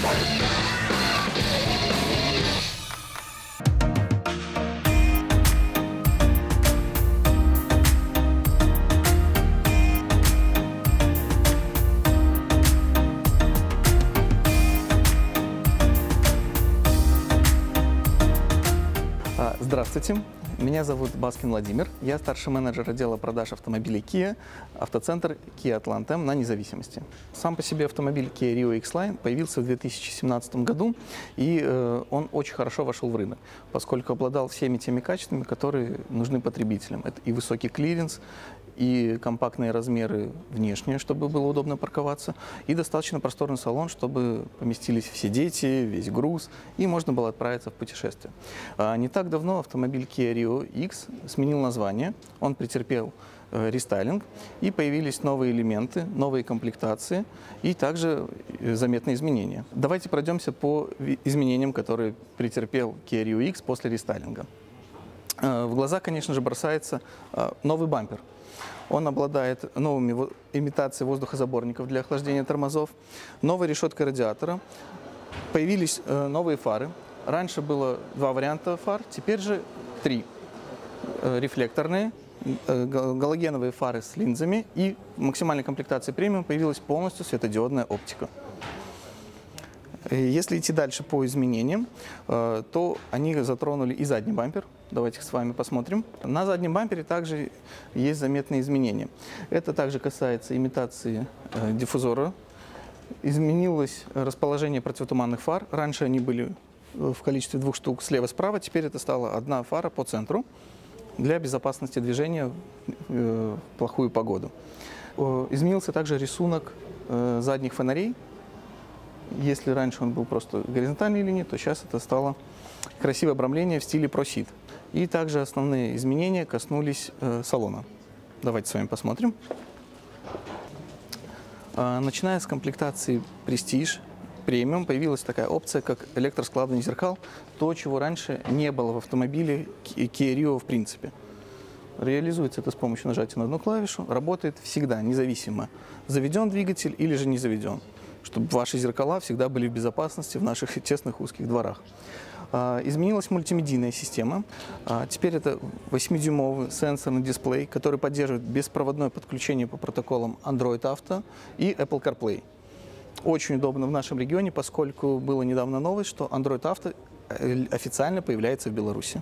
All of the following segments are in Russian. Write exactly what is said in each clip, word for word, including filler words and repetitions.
Здравствуйте, меня зовут Баскин Владимир, я старший менеджер отдела продаж автомобилей Kia, автоцентр Kia Atlantem на Независимости. Сам по себе автомобиль Kia Rio X-Line появился в две тысячи семнадцатом году, и э, он очень хорошо вошел в рынок, поскольку обладал всеми теми качествами, которые нужны потребителям. Это и высокий клиренс, и компактные размеры внешние, чтобы было удобно парковаться, и достаточно просторный салон, чтобы поместились все дети, весь груз, и можно было отправиться в путешествие. А не так давно автомобиль Kia Rio X сменил название, он претерпел э, рестайлинг, и появились новые элементы, новые комплектации, и также заметные изменения. Давайте пройдемся по изменениям, которые претерпел Kia Rio X после рестайлинга. Э, в глаза, конечно же, бросается э, новый бампер. Он обладает новыми имитацией воздухозаборников для охлаждения тормозов, новой решеткой радиатора, появились э, новые фары. Раньше было два варианта фар, теперь же три. Э, рефлекторные, э, галогеновые фары с линзами, и в максимальной комплектации премиум появилась полностью светодиодная оптика. Если идти дальше по изменениям, э, то они затронули и задний бампер. Давайте с вами посмотрим. На заднем бампере также есть заметные изменения. Это также касается имитации э, диффузора. Изменилось расположение противотуманных фар. Раньше они были в количестве двух штук слева-справа, теперь это стала одна фара по центру для безопасности движения в плохую погоду. Э, изменился также рисунок э, задних фонарей. Если раньше он был просто горизонтальной линией, то сейчас это стало красивое обрамление в стиле ProSeed. И также основные изменения коснулись э, салона. Давайте с вами посмотрим. Э, начиная с комплектации Prestige, премиум, появилась такая опция, как электроскладывание зеркал. То, чего раньше не было в автомобиле Kia Rio в принципе. Реализуется это с помощью нажатия на одну клавишу. Работает всегда, независимо, заведен двигатель или же не заведен, чтобы ваши зеркала всегда были в безопасности в наших тесных узких дворах. Изменилась мультимедийная система. Теперь это восьмидюймовый сенсорный дисплей, который поддерживает беспроводное подключение по протоколам Android Auto и Apple CarPlay. Очень удобно в нашем регионе, поскольку была недавно новость, что Android Auto официально появляется в Беларуси.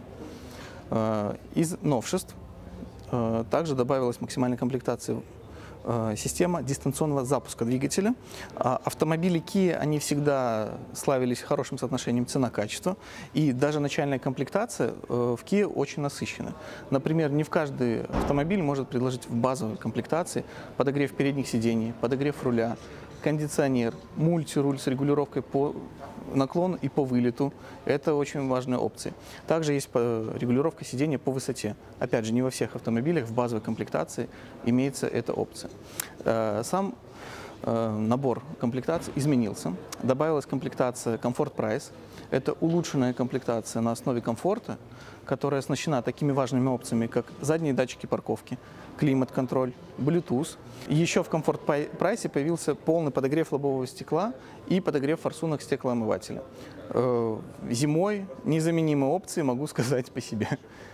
Из новшеств также добавилась максимальная комплектация система дистанционного запуска двигателя. Автомобили Kia, они всегда славились хорошим соотношением цена-качество, и даже начальная комплектация в Kia очень насыщена. Например, не в каждый автомобиль может предложить в базовой комплектации подогрев передних сидений, подогрев руля, кондиционер, мультируль с регулировкой по наклону и по вылету. Это очень важные опции. Также есть регулировка сидения по высоте. Опять же, не во всех автомобилях в базовой комплектации имеется эта опция. Сам набор комплектаций изменился. Добавилась комплектация Comfort Price. Это улучшенная комплектация на основе комфорта, которая оснащена такими важными опциями, как задние датчики парковки, климат-контроль, Bluetooth. Еще в Comfort Price появился полный подогрев лобового стекла и подогрев форсунок стеклоомывателя. Зимой незаменимые опции, могу сказать по себе.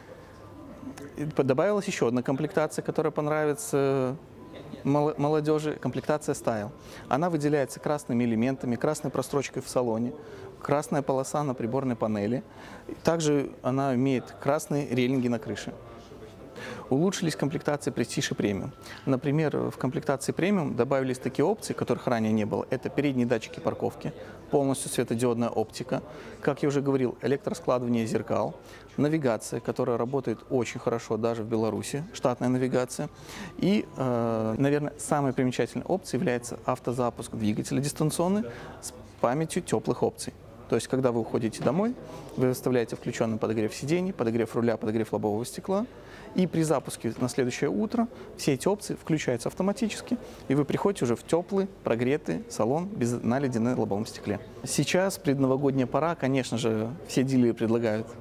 Добавилась еще одна комплектация, которая понравится молодежи, комплектация Style. Она выделяется красными элементами, красной прострочкой в салоне, красная полоса на приборной панели. Также она имеет красные рейлинги на крыше. Улучшились комплектации Prestige и Premium. Например, в комплектации Premium добавились такие опции, которых ранее не было. Это передние датчики парковки, полностью светодиодная оптика, как я уже говорил, электроскладывание зеркал, навигация, которая работает очень хорошо даже в Беларуси, штатная навигация. И, э, наверное, самой примечательной опцией является автозапуск двигателя дистанционный с памятью теплых опций. То есть, когда вы уходите домой, вы выставляете включенный подогрев сидений, подогрев руля, подогрев лобового стекла, и при запуске на следующее утро все эти опции включаются автоматически, и вы приходите уже в теплый, прогретый салон без наледи на лобовом стекле. Сейчас, предновогодняя пора, конечно же, все дилеры предлагают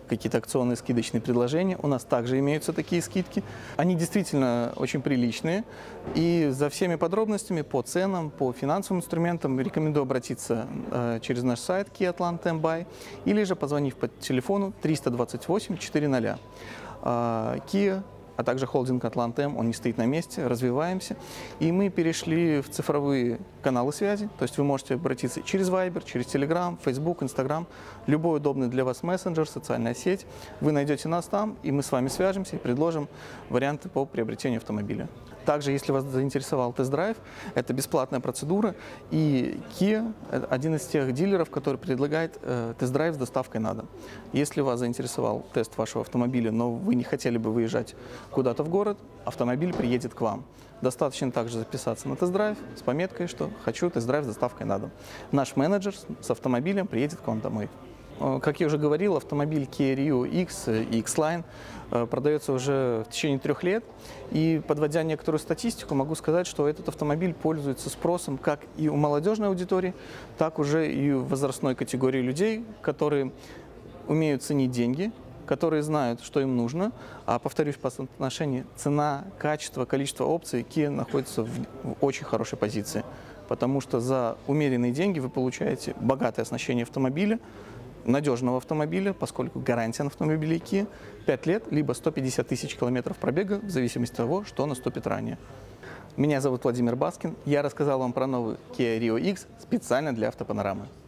какие-то акционные скидочные предложения. У нас также имеются такие скидки. Они действительно очень приличные. И за всеми подробностями по ценам, по финансовым инструментам рекомендую обратиться э, через наш сайт Kia Atlant эм бай или же позвонив по телефону триста двадцать восемь четыреста. Э, Kia, а также холдинг Атлант-М, он не стоит на месте, развиваемся. И мы перешли в цифровые каналы связи, то есть вы можете обратиться через Viber, через Telegram, Facebook, Instagram, любой удобный для вас мессенджер, социальная сеть. Вы найдете нас там, и мы с вами свяжемся и предложим варианты по приобретению автомобиля. Также, если вас заинтересовал тест-драйв, это бесплатная процедура, и Kia – один из тех дилеров, который предлагает э, тест-драйв с доставкой на дом. Если вас заинтересовал тест вашего автомобиля, но вы не хотели бы выезжать куда-то в город, автомобиль приедет к вам. Достаточно также записаться на тест-драйв с пометкой, что «хочу тест-драйв с доставкой на дом». Наш менеджер с автомобилем приедет к вам домой. Как я уже говорил, автомобиль Kia Rio X и X-Line продается уже в течение трех лет. И, подводя некоторую статистику, могу сказать, что этот автомобиль пользуется спросом как и у молодежной аудитории, так уже и у возрастной категории людей, которые умеют ценить деньги, которые знают, что им нужно. А, повторюсь, по соотношению цена, качество, количество опций Kia находится в, в очень хорошей позиции. Потому что за умеренные деньги вы получаете богатое оснащение автомобиля, надежного автомобиля, поскольку гарантия на автомобиле Kia пять лет, либо сто пятьдесят тысяч километров пробега, в зависимости от того, что наступит ранее. Меня зовут Владимир Баскин. Я рассказал вам про новый Kia Rio X специально для Автопанорамы.